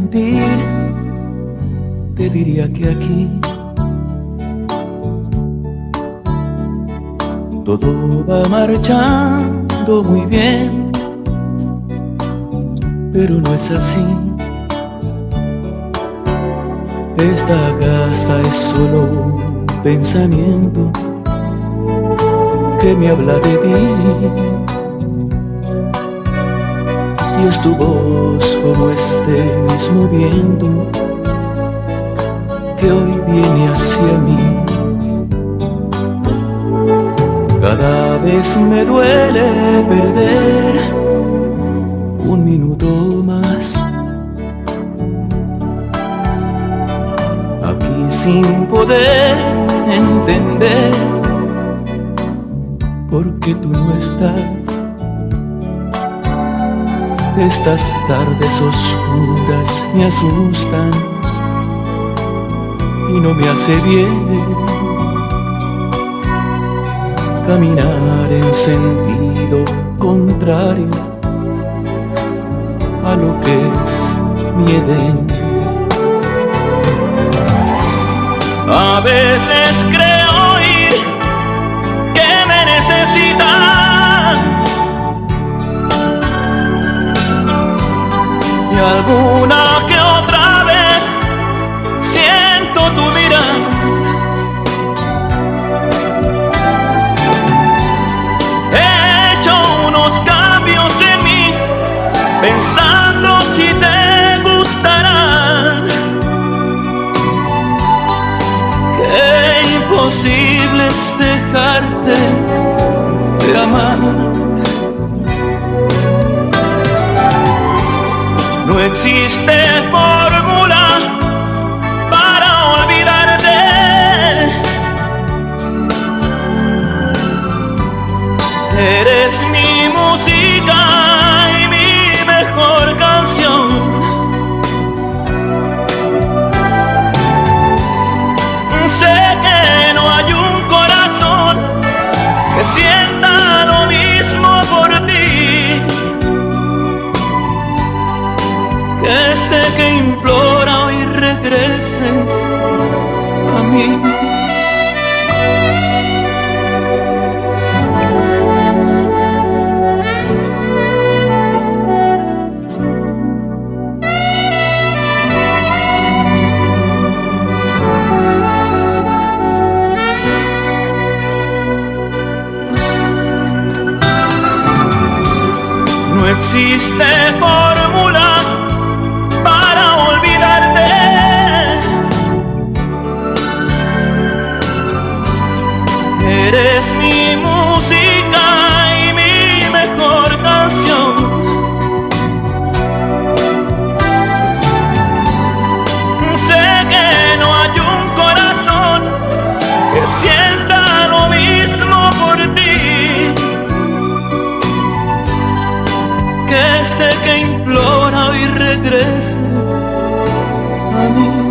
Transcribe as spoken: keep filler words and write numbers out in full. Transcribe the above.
mentir, te diría que aquí todo va marchando muy bien, pero no es así. Esta casa es solo un pensamiento que me habla de ti, y es tu voz como este mismo viento que hoy viene hacia mí. Cada vez me duele perder un minuto más aquí sin poder entender por qué tú no estás. Estas tardes oscuras me asustan y no me hace bien caminar en sentido contrario a lo que es mi Edén. A veces creo oír que me necesitan, y alguna que otra vez siento tu mirada. Pensando si te gustarán, qué imposible es dejarte de amar. No existe fórmula para olvidarte. Eres mi música, mejor canción. Sé que no hay un corazón que sienta lo mismo por ti, que este que implora hoy regreses a mí. No existe fórmula para olvidarte. Eres mi música y mi mejor canción. Sé que no hay un corazón que sienta lo mismo por ti, que este que implora hoy regrese a mí.